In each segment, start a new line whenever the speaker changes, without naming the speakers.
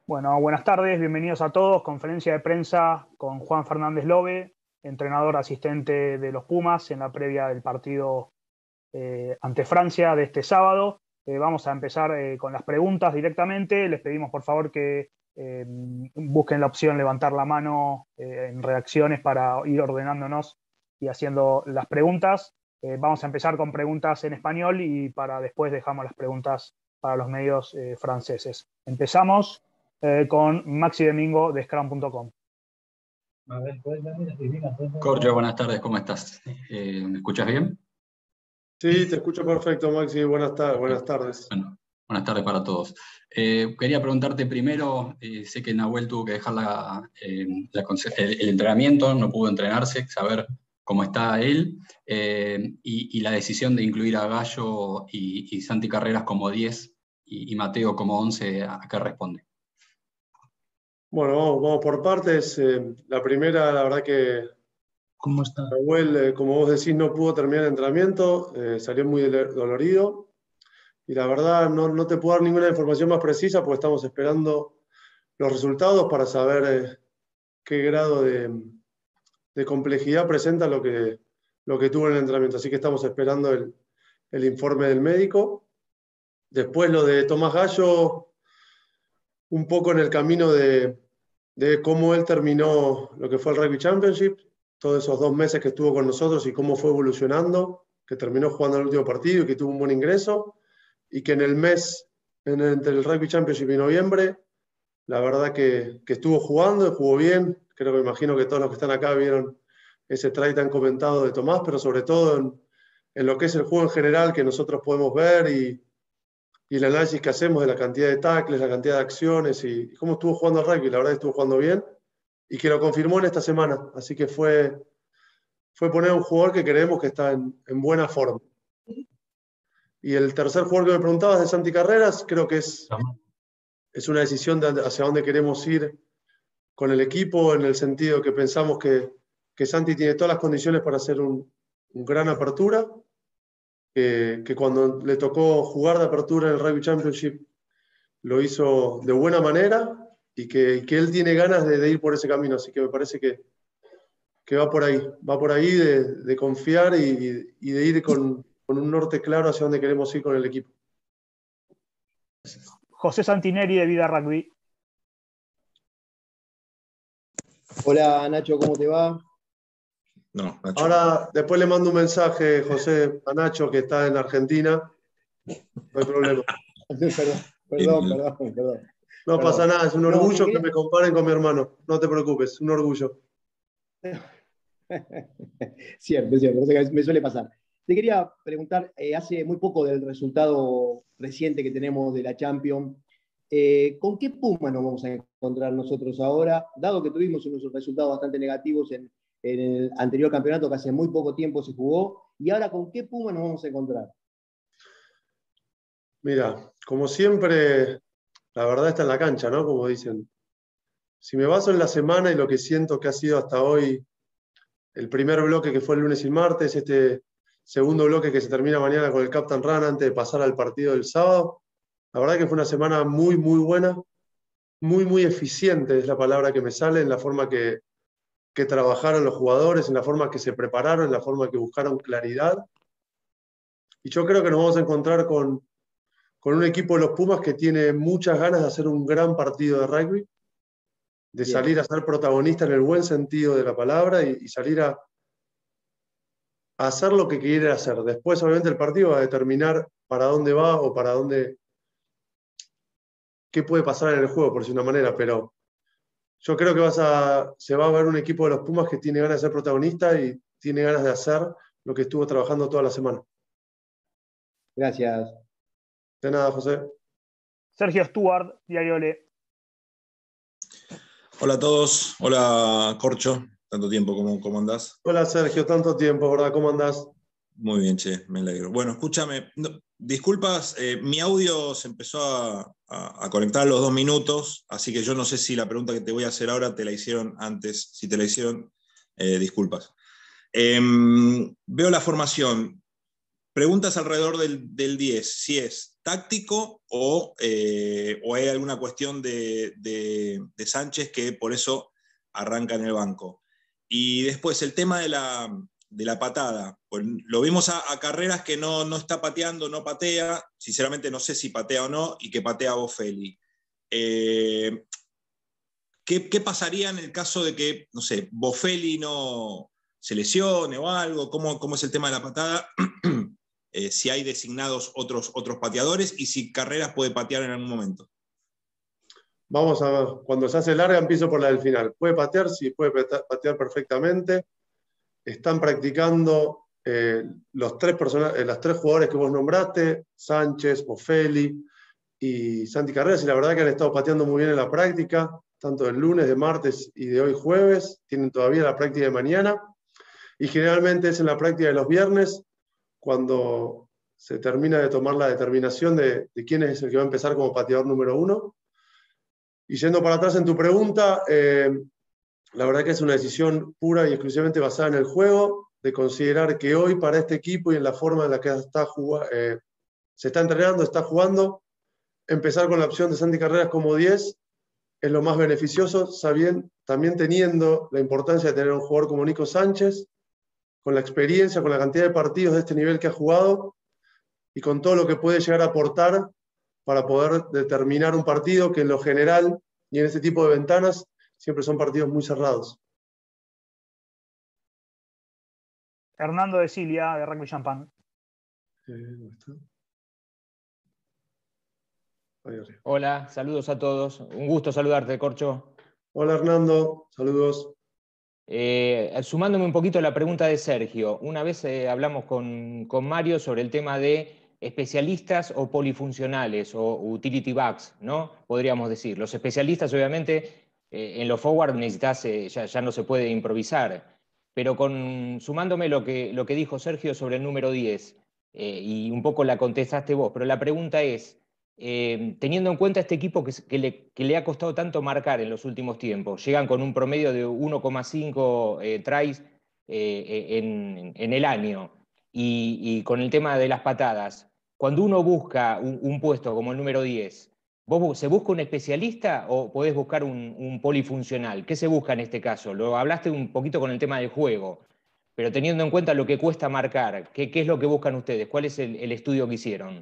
Bueno, buenas tardes, bienvenidos a todos. Conferencia de prensa con Juan Fernández Lobe, entrenador asistente de los Pumas en la previa del partido ante Francia de este sábado. Vamos a empezar con las preguntas directamente. Les pedimos por favor que busquen la opción levantar la mano en reacciones para ir ordenándonos y haciendo las preguntas. Vamos a empezar con preguntas en español y para después dejamos las preguntas para los medios franceses. Empezamos con Maxi Domingo de Scrum.com.
Corcho, buenas tardes, ¿cómo estás? ¿Me escuchas bien?
Sí, te escucho perfecto, Maxi. Buenas tardes.
Bueno, buenas tardes para todos. Quería preguntarte primero, sé que Nahuel tuvo que dejar el entrenamiento, no pudo entrenarse, saber cómo está él, y la decisión de incluir a Gallo y Santi Carreras como 10 y Mateo como 11, ¿a qué responde?
Bueno, vamos por partes. La primera, la verdad que
¿Cómo está?
Nahuel, como vos decís, no pudo terminar el entrenamiento, salió muy dolorido. Y la verdad no te puedo dar ninguna información más precisa porque estamos esperando los resultados para saber qué grado de complejidad presenta lo que tuvo en el entrenamiento. Así que estamos esperando el informe del médico. Después lo de Tomás Gallo, un poco en el camino de cómo él terminó lo que fue el Rugby Championship, todos esos 2 meses que estuvo con nosotros y cómo fue evolucionando, que terminó jugando el último partido y que tuvo un buen ingreso, y que en el mes, entre el Rugby Championship y noviembre, la verdad que estuvo jugando y jugó bien. Creo que imagino que todos los que están acá vieron ese try tan comentado de Tomás, pero sobre todo en lo que es el juego en general que nosotros podemos ver y el análisis que hacemos de la cantidad de tackles, la cantidad de acciones y cómo estuvo jugando al rugby. La verdad que estuvo jugando bien y que lo confirmó en esta semana. Así que fue poner a un jugador que creemos que está en buena forma. Y el tercer jugador que me preguntabas de Santi Carreras, creo que es una decisión de hacia dónde queremos ir con el equipo, en el sentido que pensamos que Santi tiene todas las condiciones para hacer un gran apertura. Que cuando le tocó jugar de apertura en el Rugby Championship lo hizo de buena manera y que él tiene ganas de ir por ese camino, así que me parece que va por ahí de confiar y de ir con un norte claro hacia dónde queremos ir con el equipo.
José Santineri de Vida Rugby.
Hola Nacho, ¿cómo te va?
No, Nacho.
Ahora, después le mando un mensaje, José, a Nacho, que está en Argentina. No hay problema.
Perdón.
No pasa nada, es un orgullo que me comparen con mi hermano. No te preocupes, es un orgullo.
Cierto, me suele pasar. Te quería preguntar, hace muy poco del resultado reciente que tenemos de la Champions, ¿con qué Puma nos vamos a encontrar nosotros ahora? Dado que tuvimos unos resultados bastante negativos en el anterior campeonato que hace muy poco tiempo se jugó, y ahora ¿con qué Puma nos vamos a encontrar?
Mira, como siempre, la verdad está en la cancha, ¿no? Como dicen. Si me baso en la semana y lo que siento que ha sido hasta hoy el primer bloque que fue el lunes y martes, este segundo bloque que se termina mañana con el Captain Run antes de pasar al partido del sábado, la verdad que fue una semana muy, muy buena, muy, muy eficiente es la palabra que me sale, en la forma que trabajaron los jugadores, en la forma que se prepararon, en la forma que buscaron claridad. Y yo creo que nos vamos a encontrar con un equipo de los Pumas que tiene muchas ganas de hacer un gran partido de rugby, de salir a ser protagonista en el buen sentido de la palabra y salir a hacer lo que quiere hacer. Después, obviamente, el partido va a determinar para dónde va o para dónde, qué puede pasar en el juego, por decir una manera, pero yo creo que se va a ver un equipo de los Pumas que tiene ganas de ser protagonista y tiene ganas de hacer lo que estuvo trabajando toda la semana.
Gracias.
De nada, José.
Sergio Stuart, Diario Le.
Hola a todos, hola Corcho, tanto tiempo, ¿cómo andás?
Hola Sergio, tanto tiempo, ¿verdad? ¿Cómo andás?
Muy bien, che, me alegro. Bueno, escúchame, disculpas, mi audio se empezó a conectar a los 2 minutos, así que yo no sé si la pregunta que te voy a hacer ahora te la hicieron antes. Si te la hicieron, disculpas. Veo la formación. Preguntas alrededor del 10, si es táctico o hay alguna cuestión de Sánchez que por eso arranca en el banco. Y después el tema de la patada. Pues lo vimos a Carreras que no está pateando, no patea. Sinceramente no sé si patea o no, y que patea a Bofelli. ¿Qué pasaría en el caso de que, no sé, Bofelli no se lesione o algo? ¿Cómo es el tema de la patada? Si hay designados otros pateadores y si Carreras puede patear en algún momento.
Vamos a ver, cuando se hace larga empiezo por la del final. ¿Puede patear? Sí, puede patear perfectamente. Están practicando los tres jugadores que vos nombraste, Sánchez, Bofelli y Santi Carreras, y la verdad que han estado pateando muy bien en la práctica, tanto del lunes, de martes y de hoy jueves. Tienen todavía la práctica de mañana, y generalmente es en la práctica de los viernes cuando se termina de tomar la determinación de quién es el que va a empezar como pateador número 1. Y yendo para atrás en tu pregunta, la verdad que es una decisión pura y exclusivamente basada en el juego, de considerar que hoy para este equipo y en la forma en la que se está entrenando, está jugando, empezar con la opción de Santi Carreras como 10 es lo más beneficioso, también teniendo la importancia de tener un jugador como Nico Sánchez, con la experiencia, con la cantidad de partidos de este nivel que ha jugado y con todo lo que puede llegar a aportar para poder determinar un partido que en lo general y en este tipo de ventanas siempre son partidos muy cerrados.
Hernando de Cilia, de Rugby Champagne.
Hola, saludos a todos. Un gusto saludarte, Corcho.
Hola, Hernando. Saludos.
Sumándome un poquito a la pregunta de Sergio, una vez hablamos con Mario sobre el tema de especialistas o polifuncionales o utility backs, ¿no? Podríamos decir. Los especialistas, obviamente, en los forward necesitas, ya no se puede improvisar, pero sumándome lo que dijo Sergio sobre el número 10, y un poco la contestaste vos, pero la pregunta es, teniendo en cuenta este equipo que le ha costado tanto marcar en los últimos tiempos, llegan con un promedio de 1,5 tries en el año, y con el tema de las patadas, cuando uno busca un puesto como el número 10, ¿se busca un especialista o podés buscar un polifuncional? ¿Qué se busca en este caso? Lo hablaste un poquito con el tema del juego, pero teniendo en cuenta lo que cuesta marcar, ¿qué es lo que buscan ustedes? ¿Cuál es el estudio que hicieron?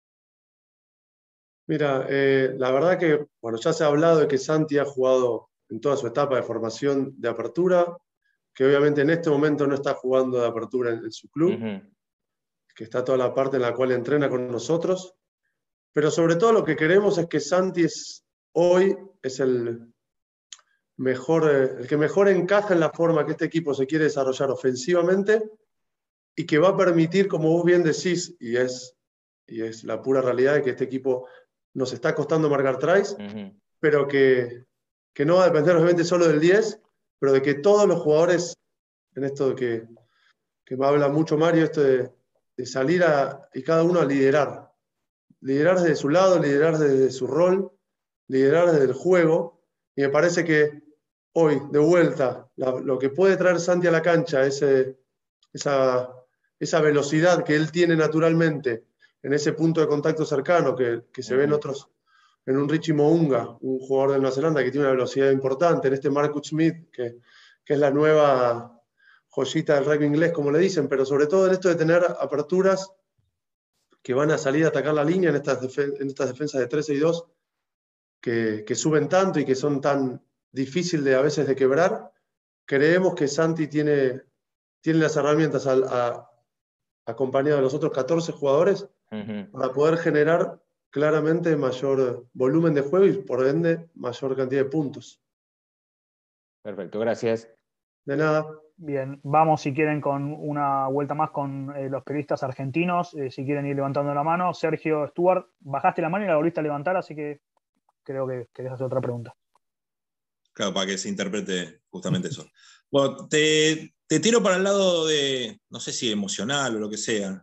Mira, la verdad que, bueno, ya se ha hablado de que Santi ha jugado en toda su etapa de formación de apertura, que obviamente en este momento no está jugando de apertura en su club, que está toda la parte en la cual entrena con nosotros, pero sobre todo lo que queremos es que Santi hoy es el que mejor encaja en la forma que este equipo se quiere desarrollar ofensivamente y que va a permitir, como vos bien decís, y es la pura realidad de que este equipo nos está costando marcar tries, pero que no va a depender obviamente solo del 10, pero de que todos los jugadores, en esto que me habla mucho Mario, esto de salir y cada uno a liderar desde su lado, liderar desde su rol, liderar desde el juego, y me parece que hoy, de vuelta, lo que puede traer Santi a la cancha, esa velocidad que él tiene naturalmente, en ese punto de contacto cercano que se ve en un Richie Mo'unga, un jugador de Nueva Zelanda que tiene una velocidad importante, en este Marcus Smith, que es la nueva joyita del rugby inglés, como le dicen, pero sobre todo en esto de tener aperturas que van a salir a atacar la línea en estas defensas de 13 y 2, que suben tanto y que son tan difíciles a veces de quebrar. Creemos que Santi tiene las herramientas acompañado de los otros 14 jugadores para poder generar claramente mayor volumen de juego y por ende mayor cantidad de puntos.
Perfecto, gracias.
De nada.
Bien, vamos si quieren con una vuelta más con los periodistas argentinos, si quieren ir levantando la mano. Sergio Stuart, bajaste la mano y la volviste a levantar, así que creo que querés hacer otra pregunta.
Claro, para que se interprete justamente eso. Bueno, te tiro para el lado de, no sé si emocional o lo que sea.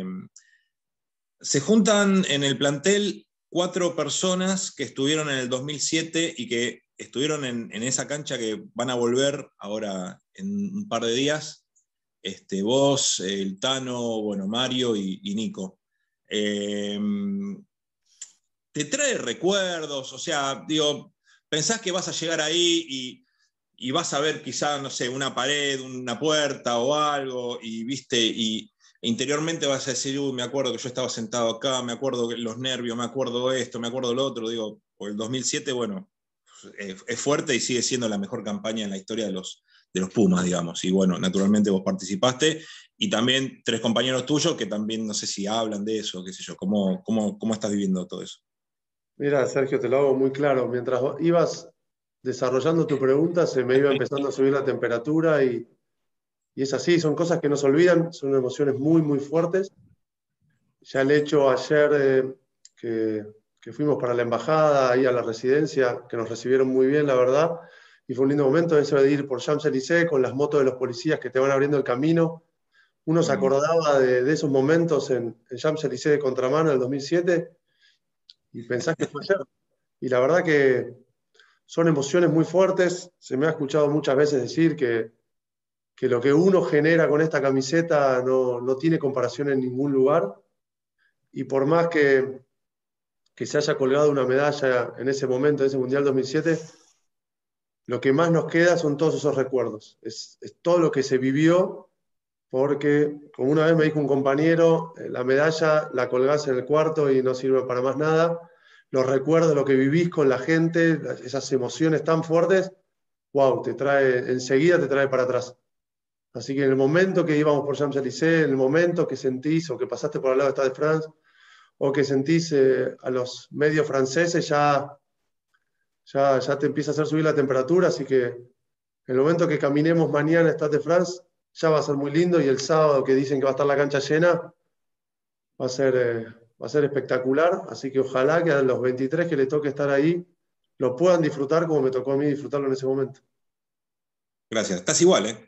Se juntan en el plantel 4 personas que estuvieron en el 2007 y que estuvieron en esa cancha que van a volver ahora en un par de días. Vos, el Tano, bueno, Mario y Nico. te trae recuerdos, o sea, digo, pensás que vas a llegar ahí y vas a ver quizá, no sé, una pared, una puerta o algo, y viste, y interiormente vas a decir, uy, me acuerdo que yo estaba sentado acá, me acuerdo que los nervios, me acuerdo esto, me acuerdo lo otro, digo, por el 2007, bueno, es fuerte y sigue siendo la mejor campaña en la historia de los Pumas, digamos, y bueno, naturalmente vos participaste, y también 3 compañeros tuyos que también no sé si hablan de eso, qué sé yo, ¿cómo estás viviendo todo eso?
Mira, Sergio, te lo hago muy claro. Mientras ibas desarrollando tu pregunta, se me iba empezando a subir la temperatura y es así, son cosas que no se olvidan, son emociones muy, muy fuertes. Ya el hecho ayer que fuimos para la embajada, ahí a la residencia, que nos recibieron muy bien, la verdad, y fue un lindo momento eso de ir por Champs-Élysées con las motos de los policías que te van abriendo el camino. Uno se acordaba de esos momentos en Champs-Élysées de contramano del 2007 y pensás que fue ayer. Y la verdad que son emociones muy fuertes. Se me ha escuchado muchas veces decir que lo que uno genera con esta camiseta no tiene comparación en ningún lugar. Y por más que se haya colgado una medalla en ese momento, en ese Mundial 2007, lo que más nos queda son todos esos recuerdos. Es todo lo que se vivió, porque, como una vez me dijo un compañero, la medalla la colgás en el cuarto y no sirve para más nada. Los recuerdos, lo que vivís con la gente, esas emociones tan fuertes, wow, enseguida te trae para atrás. Así que en el momento que íbamos por Champs-Élysées, en el momento que sentís o que pasaste por al lado de Stade de France, o que sentís a los medios franceses, ya te empieza a hacer subir la temperatura, así que en el momento que caminemos mañana a Stade de France, ya va a ser muy lindo, y el sábado que dicen que va a estar la cancha llena, va a ser espectacular, así que ojalá que a los 23 que les toque estar ahí, lo puedan disfrutar como me tocó a mí disfrutarlo en ese momento.
Gracias, estás igual, ¿eh?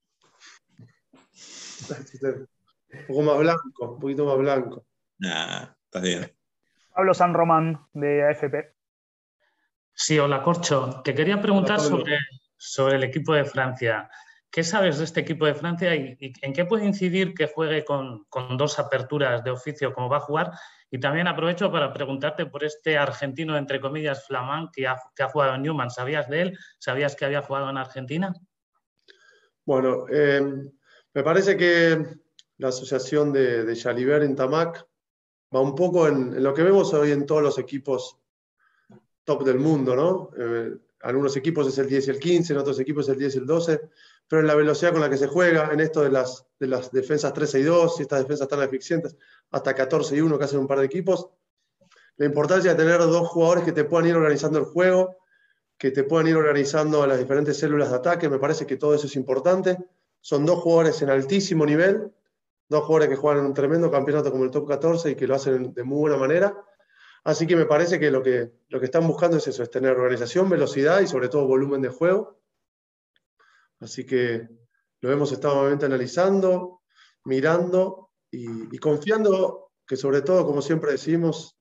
Un poco más blanco, un poquito más blanco.
Nah, estás bien.
Pablo San Román, de AFP.
Sí, hola Corcho. Te quería preguntar sobre el equipo de Francia. ¿Qué sabes de este equipo de Francia y en qué puede incidir que juegue con 2 aperturas de oficio como va a jugar? Y también aprovecho para preguntarte por este argentino, entre comillas, Flamand, que ha jugado en Newman. ¿Sabías de él? ¿Sabías que había jugado en Argentina?
Bueno, me parece que la asociación de Jalibert en Tamac va un poco en lo que vemos hoy en todos los equipos top del mundo, ¿no? Algunos equipos es el 10 y el 15, en otros equipos es el 10 y el 12, pero en la velocidad con la que se juega, en esto de las defensas 13 y 2, y estas defensas tan eficientes, hasta 14 y 1 que hacen un par de equipos, la importancia de tener 2 jugadores que te puedan ir organizando el juego, que te puedan ir organizando las diferentes células de ataque, me parece que todo eso es importante. Son 2 jugadores en altísimo nivel, 2 jugadores que juegan en un tremendo campeonato como el Top 14 y que lo hacen de muy buena manera. Así que me parece que lo que están buscando es eso, es tener organización, velocidad y sobre todo volumen de juego. Así que lo hemos estado nuevamente analizando, mirando y confiando que sobre todo, como siempre decimos,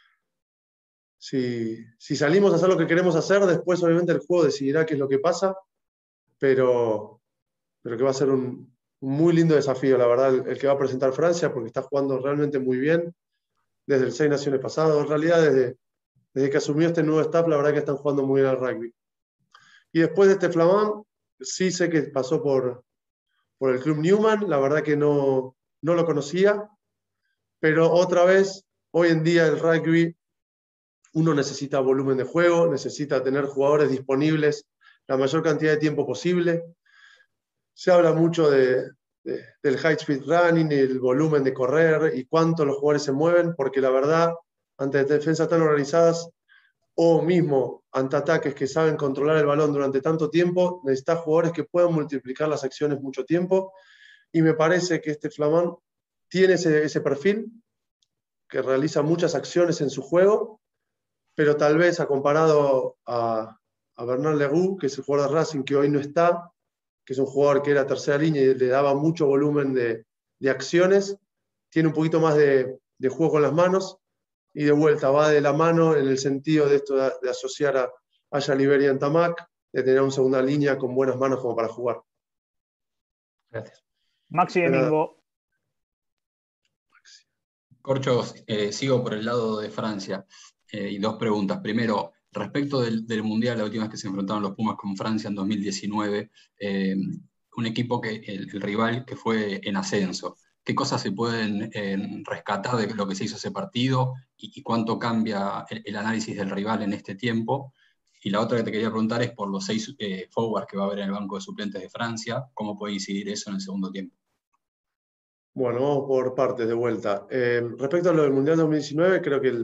si salimos a hacer lo que queremos hacer, después obviamente el juego decidirá qué es lo que pasa, pero que va a ser un muy lindo desafío, la verdad, el que va a presentar Francia, porque está jugando realmente muy bien desde el 6 Naciones pasado. En realidad, desde que asumió este nuevo staff, la verdad que están jugando muy bien al rugby. Y después de este Flamand, sí sé que pasó por el Club Newman, la verdad que no lo conocía, pero otra vez, hoy en día el rugby, uno necesita volumen de juego, necesita tener jugadores disponibles la mayor cantidad de tiempo posible. Se habla mucho del high speed running, el volumen de correr y cuánto los jugadores se mueven, porque la verdad, ante defensas tan organizadas o mismo ante ataques que saben controlar el balón durante tanto tiempo, necesitas jugadores que puedan multiplicar las acciones mucho tiempo, y me parece que este Flamand tiene ese perfil, que realiza muchas acciones en su juego, pero tal vez comparado a Bernard Leroux, que es el jugador de Racing que hoy no está, que es un jugador que era tercera línea y le daba mucho volumen de acciones, tiene un poquito más de juego con las manos, y de vuelta va de la mano en el sentido de esto de asociar a Jalibert y a Tamac, de tener una segunda línea con buenas manos como para jugar.
Gracias.
Maxi Domingo.
Corcho, sigo por el lado de Francia. y dos preguntas. Primero, respecto del Mundial, la última vez que se enfrentaron los Pumas con Francia en 2019, un equipo el rival que fue en ascenso. ¿Qué cosas se pueden rescatar de lo que se hizo ese partido y cuánto cambia el análisis del rival en este tiempo? Y la otra que te quería preguntar es por los 6 forwards que va a haber en el banco de suplentes de Francia, ¿cómo puede incidir eso en el segundo tiempo?
Bueno, vamos por partes de vuelta. Respecto a lo del Mundial 2019, creo que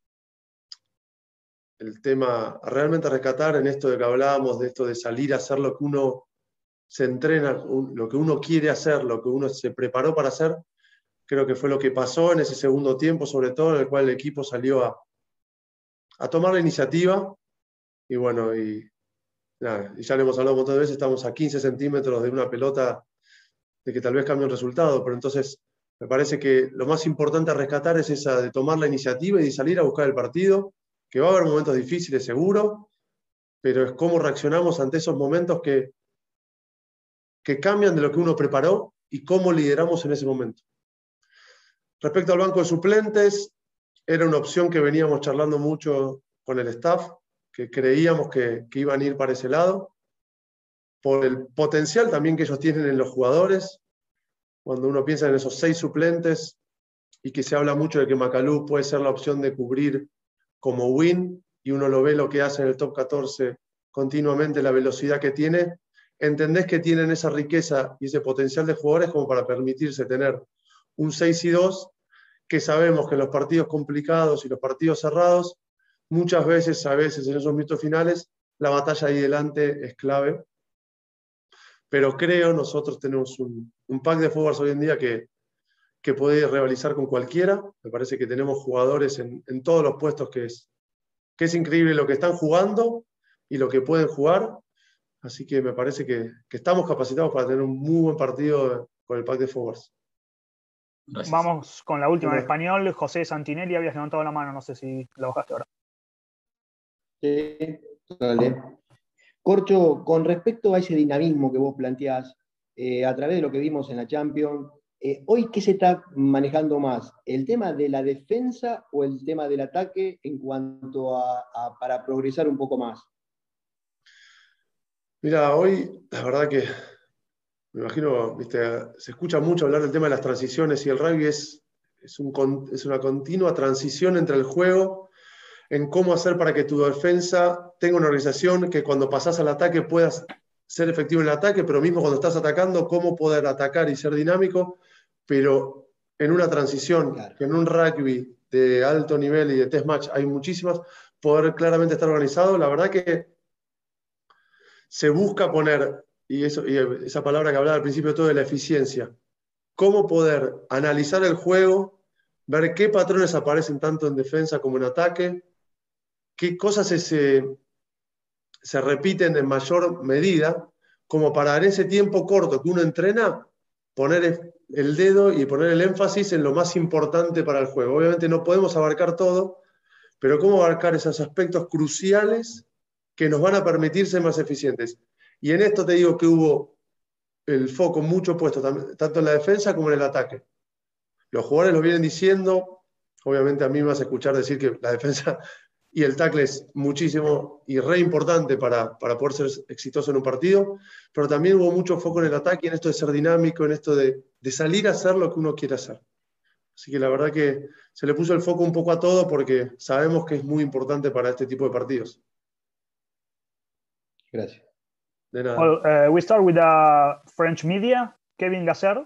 el tema a realmente rescatar en esto de que hablábamos, de esto de salir a hacer lo que uno se entrena, lo que uno quiere hacer, lo que uno se preparó para hacer, creo que fue lo que pasó en ese segundo tiempo, sobre todo en el cual el equipo salió a tomar la iniciativa. Y bueno, y ya lo hemos hablado un montón de veces, estamos a 15 centímetros de una pelota de que tal vez cambie el resultado, pero entonces me parece que lo más importante a rescatar es esa de tomar la iniciativa y de salir a buscar el partido, que va a haber momentos difíciles seguro, pero es cómo reaccionamos ante esos momentos que cambian de lo que uno preparó y cómo lideramos en ese momento. Respecto al banco de suplentes, era una opción que veníamos charlando mucho con el staff, que creíamos que iban a ir para ese lado, por el potencial también que ellos tienen en los jugadores. Cuando uno piensa en esos 6 suplentes y que se habla mucho de que Macalou puede ser la opción de cubrir como win, y uno lo ve lo que hace en el top 14 continuamente, la velocidad que tiene, entendés que tienen esa riqueza y ese potencial de jugadores como para permitirse tener un 6 y 2, que sabemos que en los partidos complicados y los partidos cerrados, muchas veces, a veces en esos minutos finales, la batalla ahí delante es clave. Pero creo, nosotros tenemos un pack de forwards hoy en día que puede rivalizar con cualquiera. Me parece que tenemos jugadores en todos los puestos que es increíble lo que están jugando y lo que pueden jugar. Así que me parece que estamos capacitados para tener un muy buen partido con el pack de forwards.
Gracias. Vamos con la última en español. José Santinelli, habías levantado la mano, no sé si la bajaste ahora.
Sí, dale. Corcho, con respecto a ese dinamismo que vos planteás, a través de lo que vimos en la Champions, hoy, ¿qué se está manejando más? ¿El tema de la defensa o el tema del ataque en cuanto para progresar un poco más?
Mira, hoy la verdad que me imagino, se escucha mucho hablar del tema de las transiciones y el rugby es una continua transición entre el juego, en cómo hacer para que tu defensa tenga una organización que cuando pasás al ataque puedas ser efectivo en el ataque, pero mismo cuando estás atacando, cómo poder atacar y ser dinámico, pero en una transición, claro, que en un rugby de alto nivel y de test match hay muchísimas, poder claramente estar organizado. La verdad que se busca poner, y esa palabra que hablaba al principio de todo, de la eficiencia, cómo poder analizar el juego, ver qué patrones aparecen tanto en defensa como en ataque, qué cosas se repiten en mayor medida, como para en ese tiempo corto que uno entrena, poner el dedo y poner el énfasis en lo más importante para el juego. Obviamente no podemos abarcar todo, pero cómo abarcar esos aspectos cruciales que nos van a permitir ser más eficientes. Y en esto te digo que hubo el foco mucho puesto, tanto en la defensa como en el ataque. Los jugadores lo vienen diciendo, obviamente a mí me vas a escuchar decir que la defensa y el tackle es muchísimo y re importante para poder ser exitoso en un partido, pero también hubo mucho foco en el ataque, en esto de ser dinámico, en esto de salir a hacer lo que uno quiere hacer. Así que la verdad que se le puso el foco un poco a todo porque sabemos que es muy importante para este tipo de partidos.
Gracias.
De nada.
Well, we start with French media. Kevin Gasser.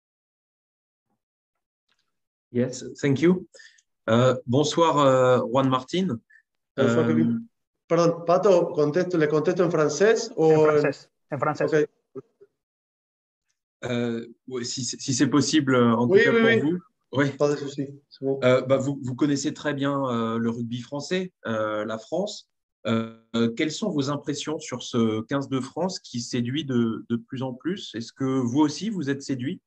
Yes, thank you. Bonsoir, Juan Martín.
Perdón, Pato, ¿le contesto en francés o
en francés? En francés.
Okay.
Si c'est possible, en tout cas pour vous. Oui.
Pas de souci. Bon.
Vous connaissez très bien le rugby français, la France. Quelles sont vos impressions sur ce 15 de France qui séduit de plus en plus? Est-ce que vous aussi, vous êtes séduit?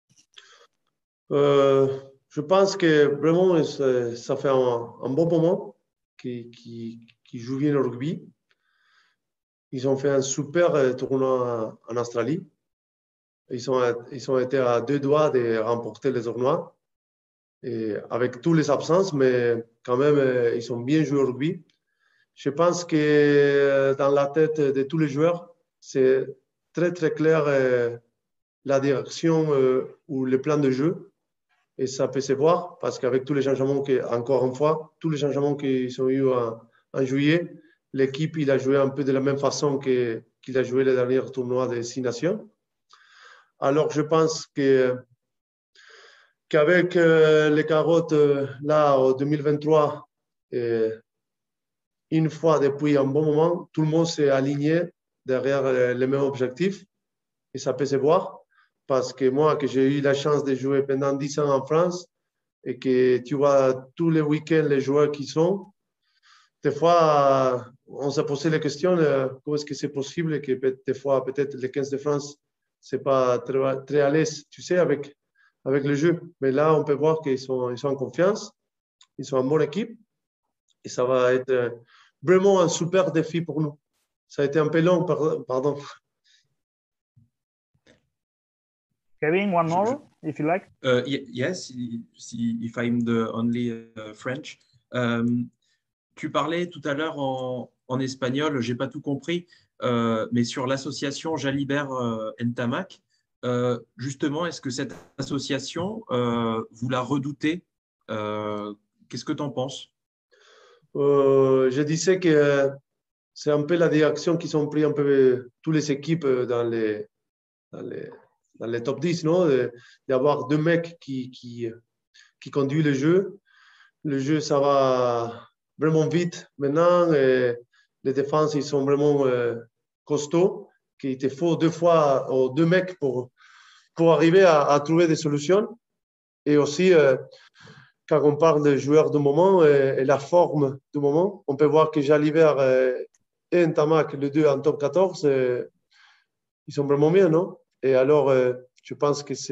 Je pense que vraiment, ça fait un bon moment qu'ils jouent bien le rugby. Ils ont fait un super tournoi en Australie. Ils ont été à 2 doigts de remporter les tournois, et avec toutes les absences, mais quand même, ils ont bien joué au rugby. Je pense que dans la tête de tous les joueurs, c'est très, très clair la direction ou le plan de jeu. Et ça peut se voir parce qu'avec tous les changements, encore une fois, tous les changements qu'ils ont eu en juillet, l'équipe il a joué un peu de la même façon qu'il a joué le dernier tournoi des 6 nations. Alors, je pense qu'avec les carottes là, en 2023, une fois depuis un bon moment, tout le monde s'est aligné derrière les mêmes objectifs. Et ça peut se voir parce que moi, que j'ai eu la chance de jouer pendant 10 ans en France et que tu vois tous les week-ends les joueurs qui sont, des fois, on s'est posé la question comment est-ce que c'est possible que des fois, peut-être les 15 de France, ce n'est pas très, très à l'aise, tu sais, avec le jeu. Mais là, on peut voir qu'ils sont en confiance, ils sont en bonne équipe et ça va être vraiment un super défi pour nous. Ça a été un peu long, pardon.
Kevin, one more, if you like.
Yes, if I'm the only French. Tu parlais tout à l'heure en espagnol, je n'ai pas tout compris, mais sur l'association Jalibert Ntamak, justement, est-ce que cette association, vous la redoutez? Qu'est-ce que tu en penses?
Je disais que c'est un peu la direction qu'ils ont pris un peu toutes les équipes dans les top 10, non? D'avoir deux mecs qui conduisent le jeu. Le jeu, ça va vraiment vite maintenant. Et les défenses, ils sont vraiment costauds. Il te faut deux mecs pour arriver à trouver des solutions. Et aussi, quand on parle des joueurs du moment et la forme du moment, on peut voir que Jalibert et Ntamak, les deux en top 14, ils sont vraiment bien, non? Et alors, je pense que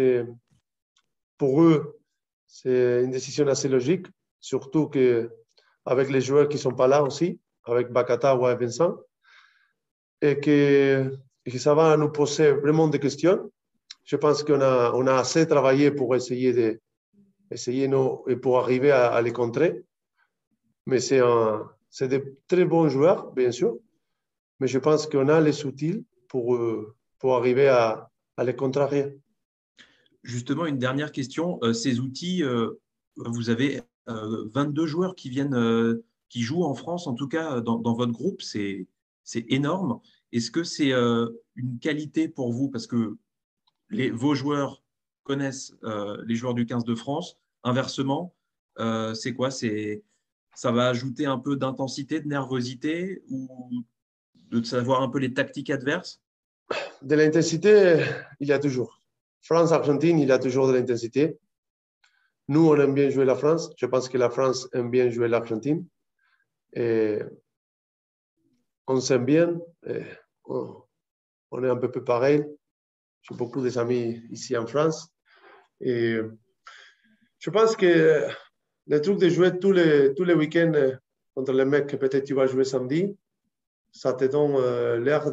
pour eux, c'est une décision assez logique, surtout qu'avec les joueurs qui ne sont pas là aussi, avec Bakata ou Vincent, et que ça va nous poser vraiment des questions. Je pense qu'on a assez travaillé pour essayer et pour arriver à les contrer. Mais c'est de très bons joueurs, bien sûr, mais je pense qu'on a les outils pour arriver à les contrarier.
Justement, une dernière question. Ces outils, vous avez 22 joueurs qui jouent en France, en tout cas dans votre groupe, c'est énorme. Est-ce que c'est une qualité pour vous? Parce que vos joueurs connaissent les joueurs du 15 de France. Inversement, c'est quoi? Ça va ajouter un peu d'intensité, de nervosité ou de savoir un peu les tactiques adverses?
De l'intensité, il y a toujours. France-Argentine, il y a toujours de l'intensité. Nous, on aime bien jouer la France. Je pense que la France aime bien jouer l'Argentine. Et on s'aime bien. Et on est un peu pareil. J'ai beaucoup d'amis ici en France. Et je pense que le truc de jouer tous les week-ends contre les mecs que peut-être tu vas jouer samedi, ça te donne l'air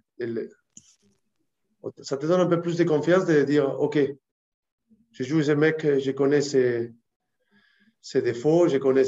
ça te donne un peu plus de confiance de dire, OK, je joue ce mec, je connais ses défauts, je connais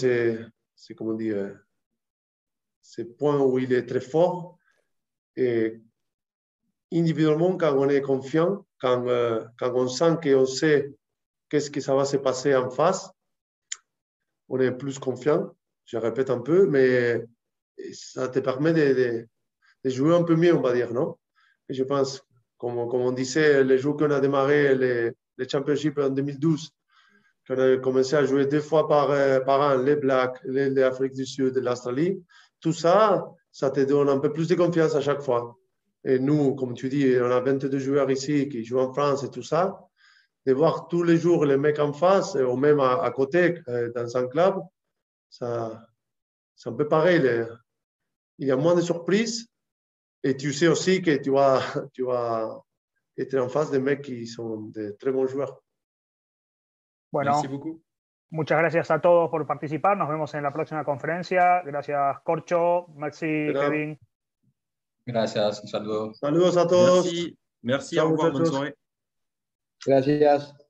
ses points où il est très fort. Et individuellement, quand on est confiant, quand on sent qu'on sait qu'est-ce que ça va se passer en face, on est plus confiant. Je répète un peu, mais ça te permet de jouer un peu mieux, on va dire, non? Et je pense, comme on disait, les jours qu'on a démarré les championships en 2012, qu'on a commencé à jouer 2 fois par an, les Blacks, l'Afrique du Sud, l'Australie, tout ça, ça te donne un peu plus de confiance à chaque fois. Et nous, comme tu dis, on a 22 joueurs ici qui jouent en France et tout ça. De voir tous les jours les mecs en face, ou même à côté, dans un club, c'est un peu pareil. Il y a moins de surprises. Et tu sais aussi que tu vas être en face de mecs qui sont de très bons joueurs.
Bueno,
merci beaucoup.
Muchas gracias a todos por participar. Nos vemos en la próxima conferencia. Gracias, Corcho. Merci, Kevin.
Gracias, un saludo.
Saludos a todos.
Merci,
Ciao,
au revoir, bonne
muchachos.
soirée.
Gracias.